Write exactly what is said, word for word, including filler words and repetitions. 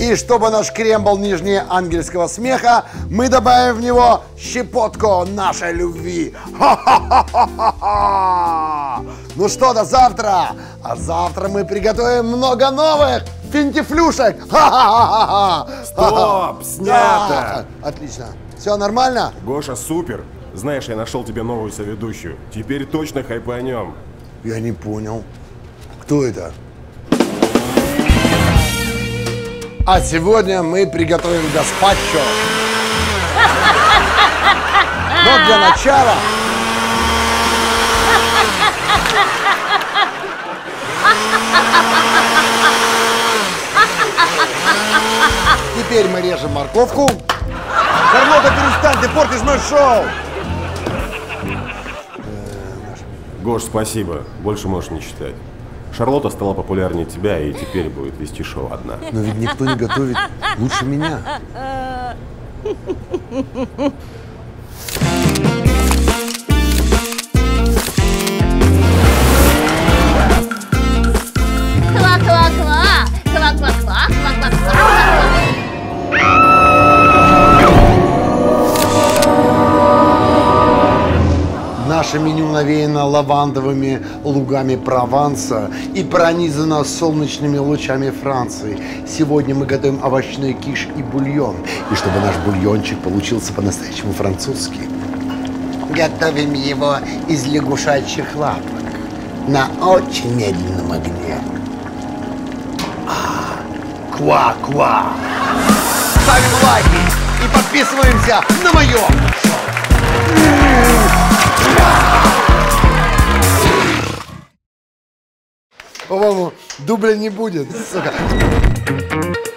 И чтобы наш крем был нежнее ангельского смеха, мы добавим в него щепотку нашей любви. Ха-ха-ха-ха-ха! Ну что, до завтра! А завтра мы приготовим много новых финтифлюшек. Ха-ха-ха-ха! Стоп! Снято! Да. Отлично. Все нормально? Гоша, супер! Знаешь, я нашел тебе новую соведущую. Теперь точно хайпанем. Я не понял. Кто это? А сегодня мы приготовим гаспачо. Но для начала... Теперь мы режем морковку. Шарлотта, перестань, ты портишь мое шоу. Гош, спасибо. Больше можешь не читать. Шарлотта стала популярнее тебя и теперь будет вести шоу одна. Но ведь никто не готовит лучше меня. Ква-ква-ква! Ква-ква-ква! Ква-ква-ква! Наше меню навеяно лавандовыми лугами Прованса и пронизано солнечными лучами Франции. Сегодня мы готовим овощной киш и бульон. И чтобы наш бульончик получился по-настоящему французский, готовим его из лягушачьих лапок на очень медленном огне. А, ква-ква! Ставим лайки и подписываемся на мое шоу! По-моему, дубля не будет, сука.